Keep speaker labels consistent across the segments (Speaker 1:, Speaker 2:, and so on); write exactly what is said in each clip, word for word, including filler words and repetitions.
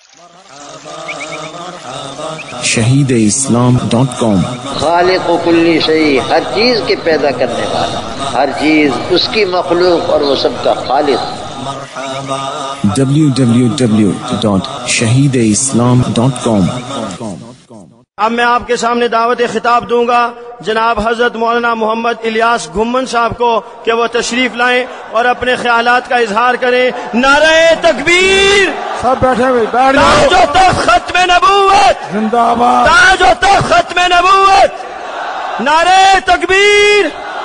Speaker 1: شہید اسلام ڈاٹ کام۔
Speaker 2: خالق و کلی شیء، ہر چیز کے پیدا کرنے والا، ہر چیز اس کی مخلوق اور وہ سب کا خالق۔
Speaker 1: ڈبلیو ڈبلیو ڈبلیو ڈاٹ شہید اسلام ڈاٹ کام۔
Speaker 3: اب میں آپ کے سامنے دعوت خطاب دوں گا جناب حضرت مولانا محمد الیاس گھمن صاحب کو کہ وہ تشریف لائیں اور اپنے خیالات کا اظہار کریں۔ نعرہ تکبیر!
Speaker 4: سب بیٹھے ہوئے بیٹھ
Speaker 3: تاج و تخت ختم نبوت
Speaker 4: زندہ باد،
Speaker 3: تاج و تخت ختم نبوت، نعرہ تکبیر!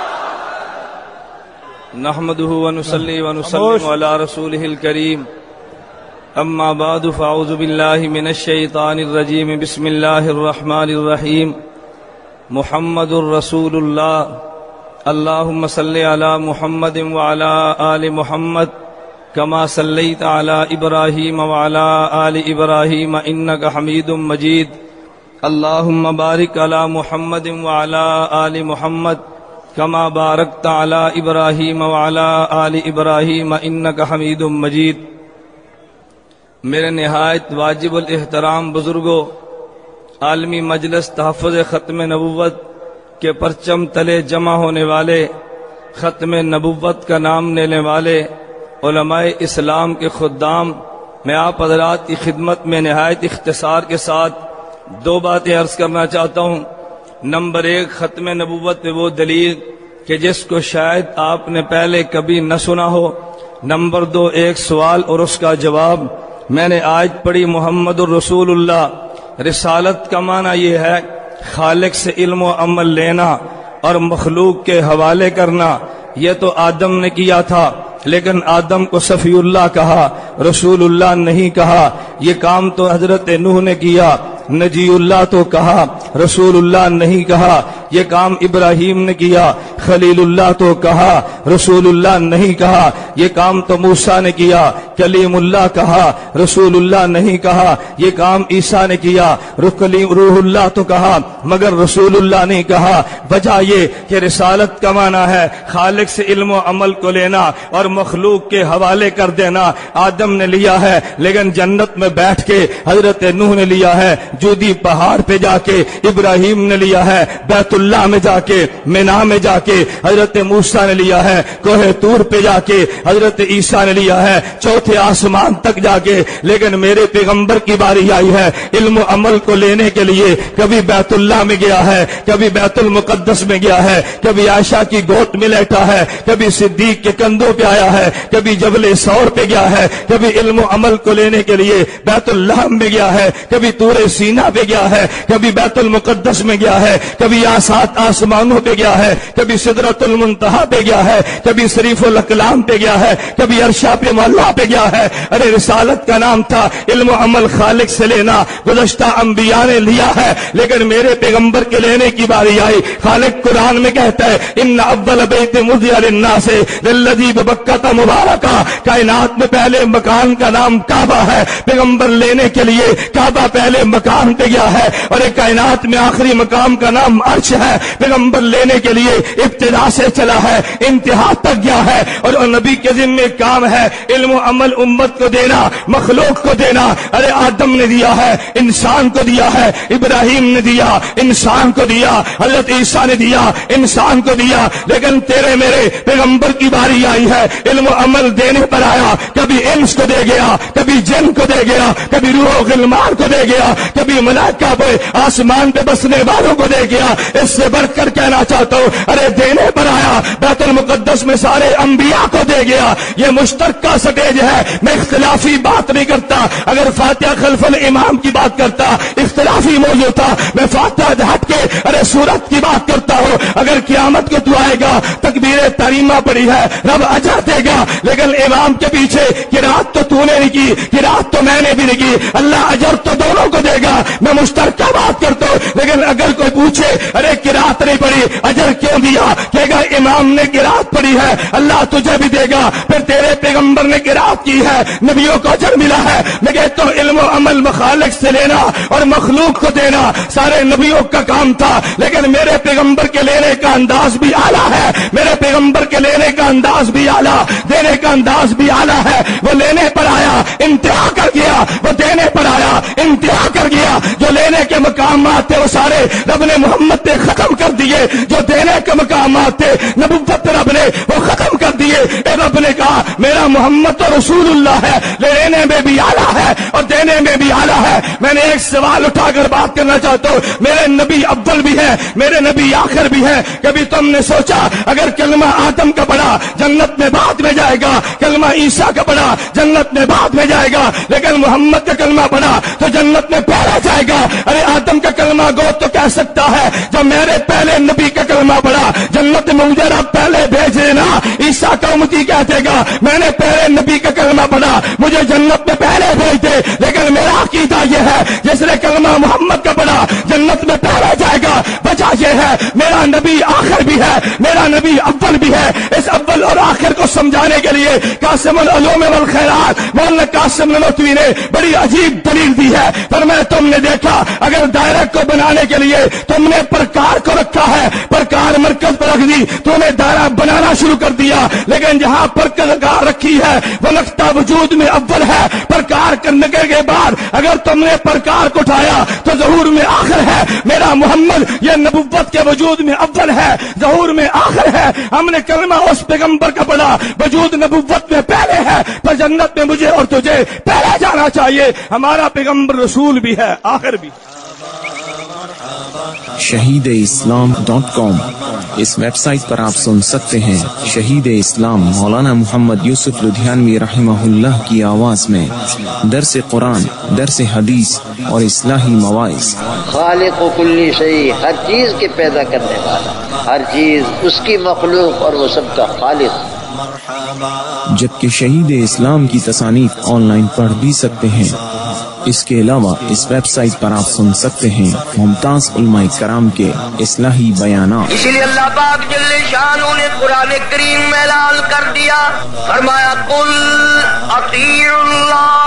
Speaker 5: نحمده ونصلي ونسلم على رسوله الكريم، اما بعد فاعوذ بالله من الشيطان الرجيم، بسم الله الرحمن الرحيم، محمد رسول الله، اللهم صل على محمد وعلى آل محمد كما صليت على إبراهيم وعلى آل إبراهيم إنك حميد مجيد، اللهم بارك على محمد وعلى آل محمد كما باركت على إبراهيم وعلى آل إبراهيم إنك حميد مجيد۔ میرے نہایت واجب الاحترام بزرگوں، عالمی مجلس تحفظ ختم نبوت کے پرچم تلے جمع ہونے والے، ختم نبوت کا نام لینے والے علماء اسلام کے خدام، میں آپ حضرات کی خدمت میں نہایت اختصار کے ساتھ دو باتیں عرض کرنا چاہتا ہوں۔ نمبر ایک، ختم نبوت پہ وہ دلیل کہ جس کو شاید آپ نے پہلے کبھی نہ سنا ہو۔ نمبر دو، ایک سوال اور اس کا جواب۔ میں نے آج پڑھی محمد الرسول اللہ، رسالت کا معنی یہ ہے خالق سے علم و عمل لینا اور مخلوق کے حوالے کرنا۔ یہ تو آدم نے کیا تھا، لیکن آدم کو صفی اللہ کہا، رسول اللہ نہیں کہا۔ یہ کام تو حضرت نوح نے کیا، نجی اللہ تو کہا، رسول اللہ نہیں کہا۔ یہ کام ابراہیم نے کیا، خلیل اللہ تو کہا، رسول اللہ نہیں کہا۔ یہ کام تو موسیٰ نے کیا، کلیم اللہ کہا، رسول اللہ نہیں کہا۔ یہ کام عیسیٰ نے کیا، روح اللہ تو کہا، مگر رسول اللہ نہیں کہا۔ وجہ یہ کہ رسالت کا معنی ہے خالق سے علم و عمل کو لینا اور مخلوق کے حوالے کر دینا۔ آدم نے لیا ہے، لیکن جنت میں بیٹھ کے حضرت نوح نے لیا ہے، جودی پہاڑ پہ جا کے ابراہیم نے لیا ہے، بیت اللہ میں جا کے، مینا میں جا کے حضرت موسیٰ نے لیا ہے، کوہ طور پہ جا کے حضرت عیسیٰ نے لیا ہے، چوتھے آسمان تک جا کے۔ لیکن میرے پیغمبر کی باری آئی ہے علم و عمل کو لینے کے لیے، کبھی بیت اللہ میں گیا ہے، کبھی بیت المقدس میں گیا ہے، کبھی عائشہ کی گود میں لیٹا ہے، کبھی صدیق کے کندھوں پہ آیا ہے، کبھی جبل ثور پہ گیا ہے، کبھی علم و عمل کو لینے کے لیے بیت اللہ میں گیا ہے، کبھی طور سینا پہ گیا ہے، کبھی بیت المقدس میں گیا ہے، کبھی سات آسمانوں پہ گیا ہے، کبھی سدرۃ المنتہا پہ گیا ہے، کبھی شریف الاقلام پہ گیا ہے، کبھی عرشہ پہ مولا پہ گیا ہے۔ ارے رسالت کا نام تھا علم و عمل خالق سے لینا، گزشتہ انبیاء نے لیا ہے، لیکن میرے پیغمبر کے لینے کی باری آئی۔ خالق قرآن میں کہتا ہے ان اول بیت وضع للناس للذی ببکۃ مبارکہ، کائنات میں پہلے مکان کا نام کعبہ ہے، پیغمبر لینے کے لیے کعبہ پہلے مقام پہ گیا ہے، اور ایک کائنات میں آخری مقام کا نام عرش ہے، پیغمبر لینے کے لیے ابتدا سے چلا ہے، انتہا تک گیا ہے، اور نبی کے ذمہ کام ہے علم و عمل امت کو دینا، مخلوق کو دینا۔ ارے آدم نے دیا ہے، انسان کو دیا ہے، ابراہیم نے دیا، انسان کو دیا، حضرت عیسیٰ نے دیا، انسان کو دیا، لیکن تیرے میرے پیغمبر کی باری آئی ہے علم و عمل دینے پر آیا۔ کبھی انس کو دے گیا، کبھی جن کو دے گیا، کبھی روح و غلمان کو دے گیا، کبھی ملائکہ پہ آسمان پہ بسنے والوں کو دے گیا۔ اس سے بڑھ کر کہنا چاہتا ہوں، ارے دینے پر آیا، بیت المقدس میں سارے انبیاء کو دے گیا۔ یہ مشترکہ سٹیج ہے، میں اختلافی بات نہیں کرتا۔ اگر فاتحہ خلف الامام کی بات کرتا اختلافی موضوع تھا، میں فاتحہ ہٹ کے ارے سورت کی بات کرتا ہوں۔ اگر قیامت کو تو آئے گا، تکبیر تحریمہ پڑی ہے، رب اجر دے گا، لیکن امام کے پیچھے قرات تو تو نے نہیں کی، قرات تو میں نے بھی نہیں کی، اللہ اجر تو دونوں کو دے گا۔ میں مشترکہ بات کرتا ہوں، لیکن اگر کوئی پوچھے ارے قرات نہیں پڑی، اجر کیوں دیا؟ کہے گا امام نے قرات پڑھی ہے، اللہ تجھے بھی دے گا۔ پھر تیرے پیغمبر نے قرات کی ہے، نبیوں کو اجر ملا ہے۔ میں کہتا ہوں علم و عمل مخالق سے لینا اور مخلوق کو دینا سارے نبیوں کا کام تھا، لیکن میرے پیغمبر کے لینے کا انداز بھی اعلیٰ ہے، میرے پیغمبر کے لینے کا انداز بھی اعلیٰ، دینے کا انداز بھی اعلیٰ ہے۔ وہ لینے پر آیا، انتہا کر گیا، وہ دینے پر آیا۔
Speaker 4: کے مقامات تھے وہ سارے رب نے محمد پہ ختم کر دیے، جو دینے کے مقامات تھے نبوت رب نے وہ ختم کر دیے۔ اے رب نے کہا میرا محمد تو رسول اللہ ہے، لینے میں بھی اعلیٰ ہے اور دینے میں بھی اعلیٰ ہے۔ میں نے ایک سوال اٹھا کر بات کرنا چاہتا ہوں، میرے نبی اول بھی ہے، میرے نبی آخر بھی ہے۔ کبھی تم نے سوچا اگر کلمہ آدم کا پڑھا جنت میں بعد میں جائے گا، کلمہ عیسیٰ کا پڑھا جنت میں بعد میں جائے گا، لیکن محمد کا کلمہ پڑھا تو جنت میں پہلے جائے گا؟ ارے آدم کا کلمہ گو تو کہہ سکتا ہے جب میرے پہلے نبی کا کلمہ پڑھا جنت میں مجھے رب پہلے بھیج دینا۔ عیسیٰ کا امتی کہہ دے گا میں نے پہلے نبی کا کلمہ پڑھا مجھے جنت میں پہلے بھیج دے، لیکن میرا عقیدہ یہ ہے جس نے کلمہ محمد کا پڑھا جنت میں پہلے جائے گا۔ وجہ یہ ہے میرا نبی آخر بھی ہے، میرا نبی اول بھی ہے۔ اس اول اور آخر کو سمجھانے کے لیے قاسم العلوم والخیرات مولانا قاسم نانوتوی نے بڑی عجیب دلیل دی ہے۔ فرمایا تم نے دیکھا اگر دائرہ کو بنانے کے لیے تم نے پرکار کو رکھا ہے، پرکار مرکز پر رکھ دی، تو نے دائرہ بنانا شروع کر دیا، لیکن جہاں پرکار رکھی ہے وہ نقطہ وجود میں اول ہے۔ پرکار کرنے کے بعد اگر تم نے پرکار کو اٹھایا تو ظہور میں آخر ہے۔ میرا محمد یہ نبوت کے وجود میں اول ہے، ظہور میں آخر ہے۔ ہم نے کلمہ اس پیغمبر کا پڑھا وجود نبوت میں پہلے ہے، پر جنت میں مجھے اور تجھے پہلے جانا چاہیے۔ ہمارا پیغمبر رسول بھی ہے، آخر بھی۔
Speaker 1: شہید اسلام ڈاٹ کام اس ویب سائٹ پر آپ سن سکتے ہیں شہید اسلام مولانا محمد یوسف لدھیانوی رحمہ اللہ کی آواز میں درس قرآن، درس حدیث اور اصلاحی مواعظ۔
Speaker 2: خالق و کلی شیء، ہر چیز کے پیدا کرنے والا، ہر چیز اس کی مخلوق اور وہ سب کا خالق۔
Speaker 1: جبکہ شہید اسلام کی تصانیف آن لائن پڑھ بھی سکتے ہیں۔ اس کے علاوہ اس ویب سائٹ پر آپ سن سکتے ہیں ممتاز علماء کرام کے اصلاحی بیانات۔
Speaker 6: اسی لیے اللہ پاک جل شانہ نے قرآن کریم میں اعلان کر دیا، فرمایا قل اطیعوا اللہ